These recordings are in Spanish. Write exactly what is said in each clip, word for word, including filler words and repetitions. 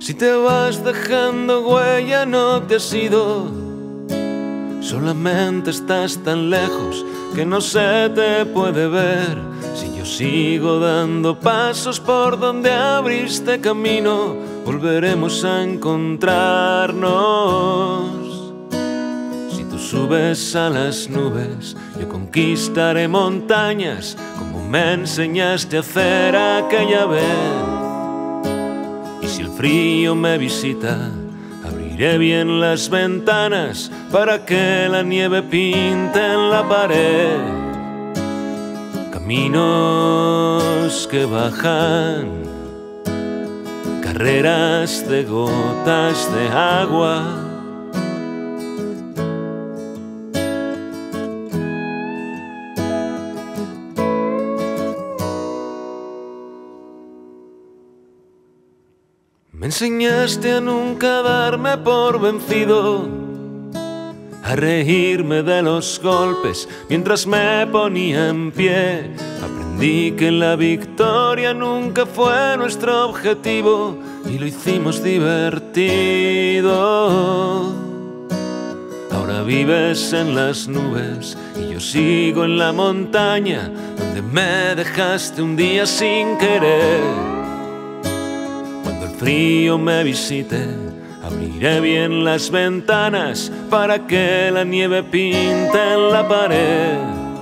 Si te vas dejando huella no te has ido, solamente estás tan lejos que no se te puede ver. Si yo sigo dando pasos por donde abriste camino, volveremos a encontrarnos. Si tú subes a las nubes, yo conquistaré montañas, como me enseñaste a hacer aquella vez. Y si el frío me visita, abriré bien las ventanas para que la nieve pinte en la pared caminos que bajan, carreras de gotas de agua. Me enseñaste a nunca darme por vencido, a reírme de los golpes mientras me ponía en pie. Aprendí que la victoria nunca fue nuestro objetivo y lo hicimos divertido. Ahora vives en las nubes y yo sigo en la montaña donde me dejaste un día sin querer. Frío me visite, abriré bien las ventanas para que la nieve pinte en la pared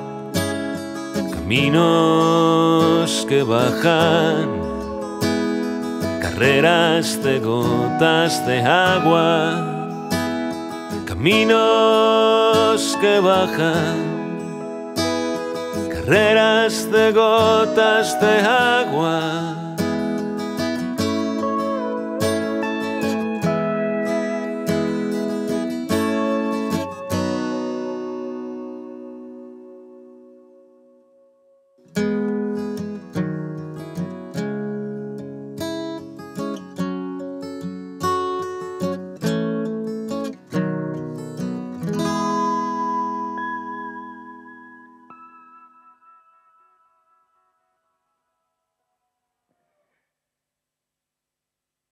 caminos que bajan, carreras de gotas de agua, caminos que bajan, carreras de gotas de agua.